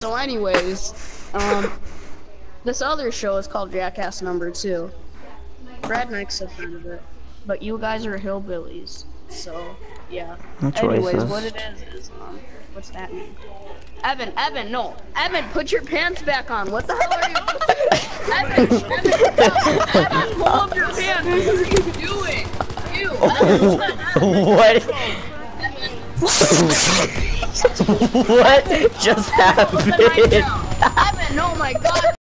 So anyways, this other show is called Jackass Number 2. Brad Nix have heard of it, but you guys are hillbillies, so yeah. That's Anyways, racist. what it is what's that mean? Evan, no. Evan, put your pants back on. What the hell are you doing? Evan, pull up your pants. What are you doing? You, Evan, What? What just happened? Evan, oh my god.